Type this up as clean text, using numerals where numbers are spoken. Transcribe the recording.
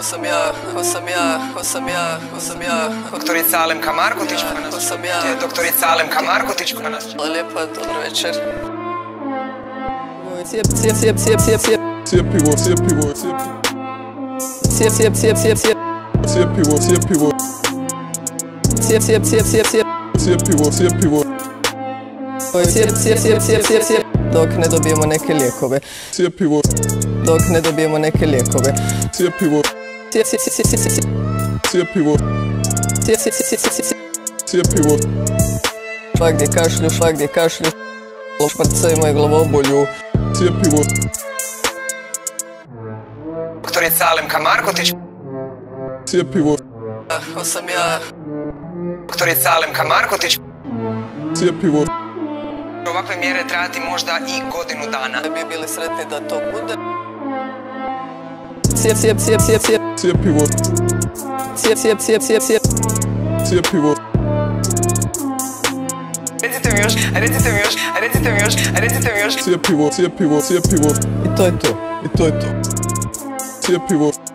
Doktorica Alemka Markotić koja nas čuje. Doktorica Alemka Markotić koja nas čuje. Hvala lijepa, dobro večer. Cijepivo. Dok ne dobijemo neke lijekove. Cijepivo. Dok ne dobijemo neke lijekove. Cijepivo. Cijepivo. Cijepivo. Svagdje kašlju, šprce imaju glavobolju. Cijepivo. Doktorica Alemka Markotić. Cijepivo. Ko sam ja. Doktorica Alemka Markotić. Cijepivo. Ovakve mjere trajati možda i godinu dana. Da bi bili sretni da to bude. Cijepivo. Cijepivo. Recite mi još. Cijepivo. I to je to. Cijepivo.